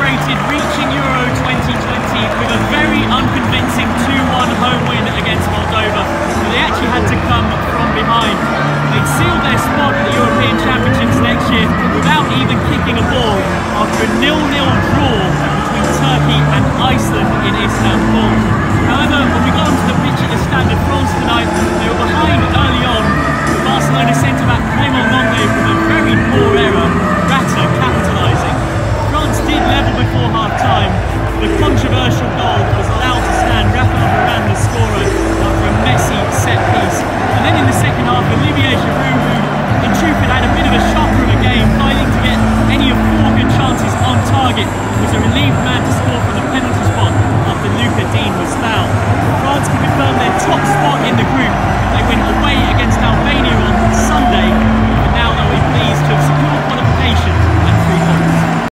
celebrated reaching Euro 2020 with a very unconvincing 2-1 home win against Moldova. But they actually had to come from behind. They sealed their spot at the European Championships next year without even kicking a ball after a 0-0 draw between Turkey and Iceland in Istanbul. However, when we got onto the pitch at the Stade de France tonight, they were behind early on. The Barcelona centre-back Clement with a very poor